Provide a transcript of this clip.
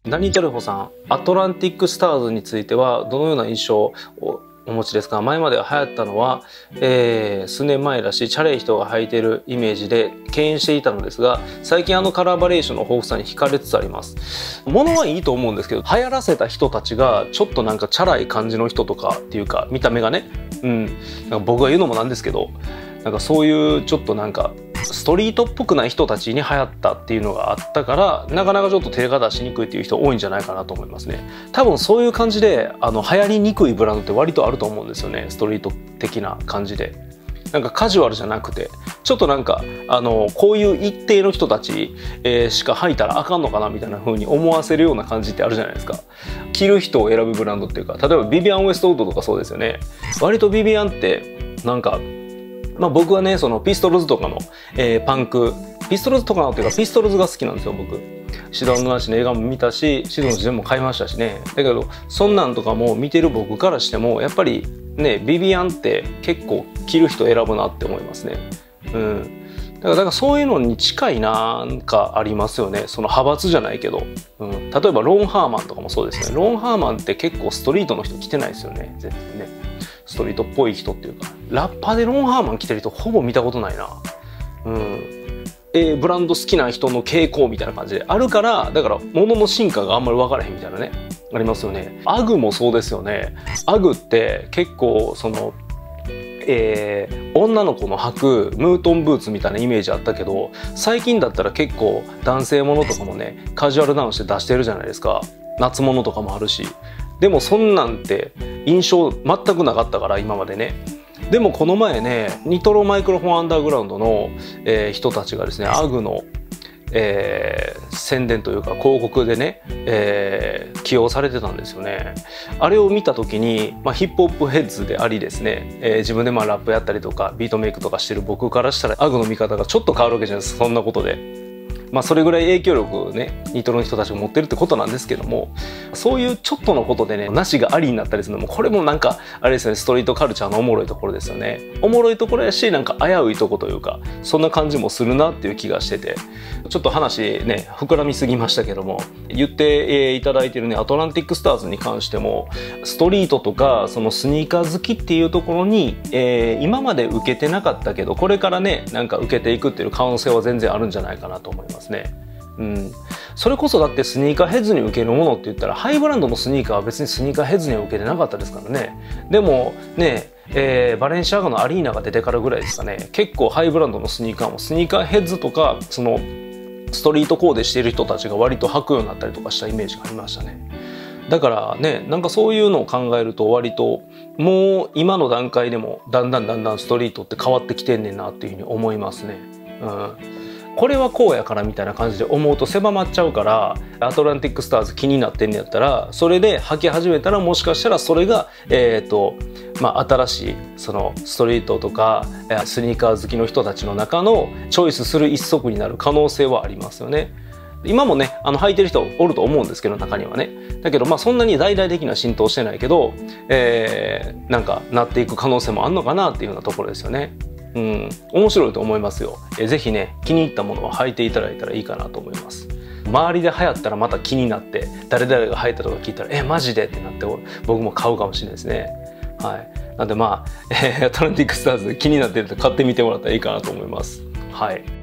ダニー・トレホさん、アトランティックスターズについてはどのような印象をお持ちですか？前までは流行ったのは、数年前らしいチャレい人が履いているイメージで敬遠していたのですが、最近カラーバリエーションの豊富さに惹かれつつあります。物はいいと思うんですけど、流行らせた人たちがちょっとなんかチャラい感じの人とかっていうか、見た目がね、なんか僕が言うのもなんですけど、なんかそういうちょっとなんかストリートっぽくない人たちに流行ったっていうのがあったから、なかなかちょっと手が出しにくいっていう人多いんじゃないかなと思いますね。多分そういう感じで流行りにくいブランドって割とあると思うんですよね。ストリート的な感じで、なんかカジュアルじゃなくてちょっとなんかこういう一定の人たち、しか履いたらあかんのかなみたいな風に思わせるような感じってあるじゃないですか。着る人を選ぶブランドっていうか、例えばビビアン・ウエストウッドとかそうですよね。割とビビアンってなんか僕はね、そのピストルズとかの、パンク、ピストルズとかのっていうかピストルズが好きなんですよ、僕。シドン・ナーシの映画も見たし、シドンの自伝も買いましたしね。だけどそんなんとかも見てる僕からしてもやっぱりね、ビビアンって結構着る人選ぶなって思いますね。だからそういうのに近いなんかありますよね。その派閥じゃないけど、例えばロン・ハーマンとかもそうですね。ロン・ハーマンって結構ストリートの人着てないですよね、絶対ね。ストリートっぽい人っていうか、ラッパーでロン・ハーマン着てる人ほぼ見たことないな。ブランド好きな人の傾向みたいな感じであるから、だから物の進化があんまり分からへんみたいなね、ありますよね。アグもそうですよね。アグって結構その女の子の履くムートンブーツみたいなイメージあったけど、最近だったら結構男性ものとかもね、カジュアルダウンして出してるじゃないですか。夏物とかもあるし。でもそんなんて印象全くなかったから、今までね。でもこの前ね、ニトロマイクロフォンアンダーグラウンドの、人たちがですね、アグの、宣伝というか広告でね、起用されてたんですよね。あれを見た時に、ヒップホップヘッズでありですね、自分でラップやったりとかビートメイクとかしてる僕からしたら、アグの見方がちょっと変わるわけじゃないですか、そんなことで。それぐらい影響力をね、ニトロの人たちが持ってるってことなんですけども、そういうちょっとのことでね、なしがありになったりするのも、これもなんかあれですね、ストリートカルチャーのおもろいところですよね。おもろいところやし、なんか危ういとこというか、そんな感じもするなっていう気がしてて、ちょっと話ね膨らみすぎましたけども、言っていただいてるね、アトランティックスターズに関しても、ストリートとかそのスニーカー好きっていうところに、今まで受けてなかったけど、これからね、なんか受けていくっていう可能性は全然あるんじゃないかなと思いますね。それこそだってスニーカーヘッズに受けるものって言ったら、ハイブランドのスニーカーは別にスニーカーヘッズには受けてなかったですからね。でもね、バレンシアガのアリーナが出てからぐらいですかね、結構ハイブランドのスニーカーもスニーカーヘッズとか、そのストリートコーデしている人たちが割と履くようになったりとかしたイメージがありましたね。だからね、なんかそういうのを考えると、割ともう今の段階でもだんだんストリートって変わってきてんねんなっていうふうに思いますね。これはこうやからみたいな感じで思うと狭まっちゃうから、アトランティックスターズ気になってんねやったら、それで履き始めたら、もしかしたらそれが新しいそのストリートとかスニーカー好きの人たちの中のチョイスする一足になる可能性はありますよね。今もね、履いてる人おると思うんですけど、中にはね。だけどそんなに大々的な浸透してないけど、なんかなっていく可能性もあんのかなっていうようなところですよね。面白いと思いますよ。ぜひね、気に入ったものは履いていただいたらいいかなと思います。周りで流行ったらまた気になって、誰々が履いたとか聞いたらマジでってなって、僕も買うかもしれないですね。なんでアトランティックスターズ気になってると買ってみてもらったらいいかなと思います。はい。